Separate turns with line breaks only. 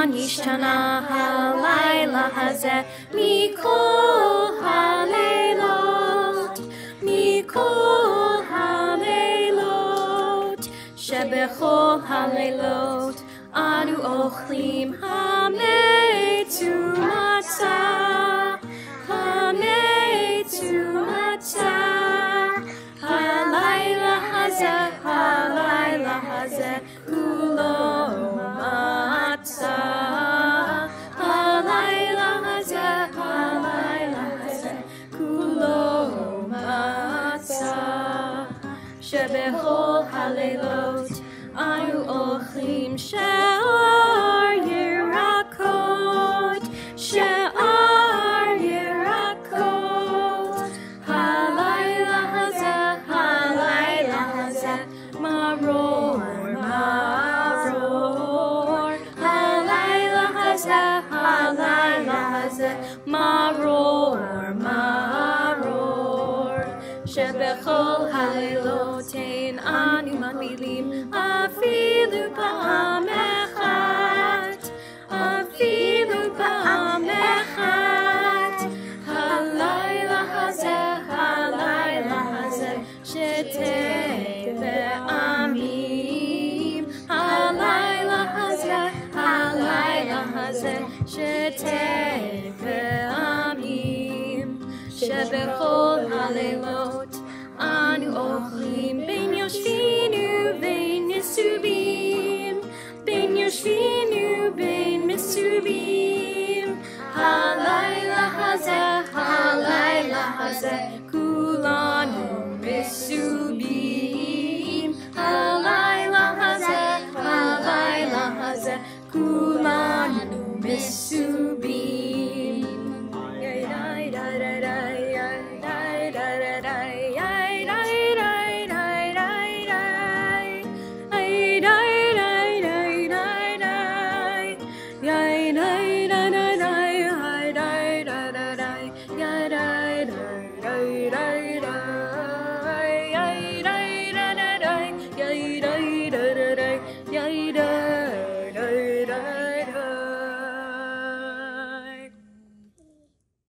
NISHTANA הלילה הזה מכל הלילות, מכל הלילות, שבכל הלילות אנו אוכלים המת ומצה, המת ומצה. הלילה הזה כולו מצה, הלילה הזה כולו מצה, שבכל הלילות אנו אוכלים שאר ירקות, שאר ירקות. הלילה הזה מרור, מרור. הלילה הזה מרור, מרור. שבכל הלילות אין אנו מטבילים אפילו פעם אחת, אפילו פעם אחת. הלילה הזה שתה ועמים, הלילה הזה שתה